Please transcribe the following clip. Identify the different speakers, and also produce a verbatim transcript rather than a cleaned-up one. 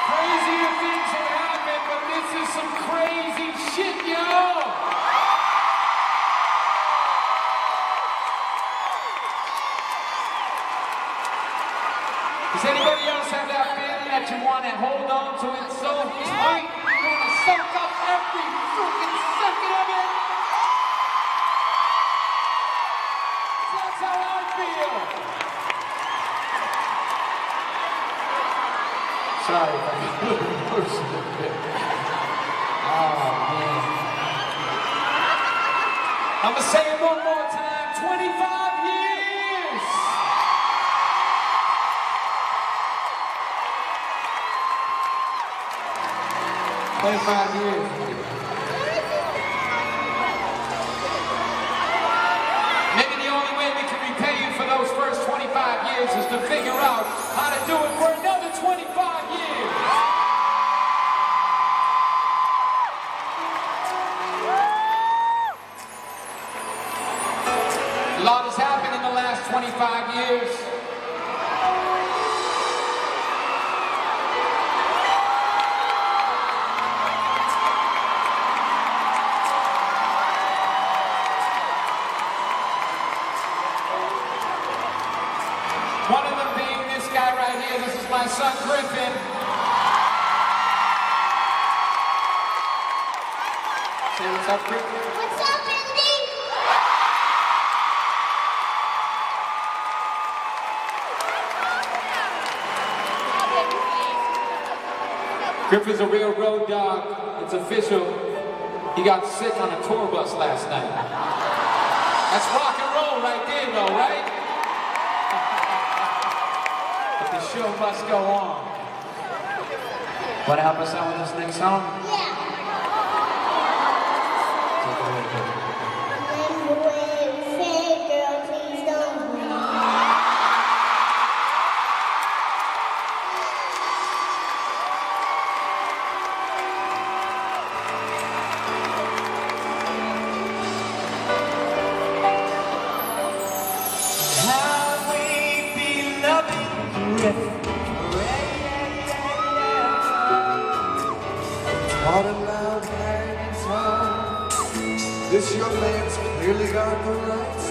Speaker 1: Crazier things have happened, but this is some crazy shit, yo! Does anybody else have that feeling that you want to hold on to it so tight? You want to soak up every freaking second of it? That's how I feel. Sorry if I get a little emotional bit. Oh, man. I'm going to say it one more time. twenty-five years. twenty-five years. Maybe the only way we can repay you for those first twenty-five years is to figure out how to do it for another twenty-five years. A lot has happened in the last twenty-five years. One of them being this guy right here. This is my son, Griffin. Say what's up, Griffin.
Speaker 2: What's up, Indy?
Speaker 1: Griffin's a real road dog. It's official. He got sick on a tour bus last night. That's rock and roll right there, though, right? The show must go on. Want to help us out with this next song?
Speaker 2: Yeah.
Speaker 1: Take it away, baby.
Speaker 2: Remember when we said, girl, please don't leave.
Speaker 3: How we be loving Griffin.
Speaker 4: Taught him loud hand guitar. This young man's clearly got the right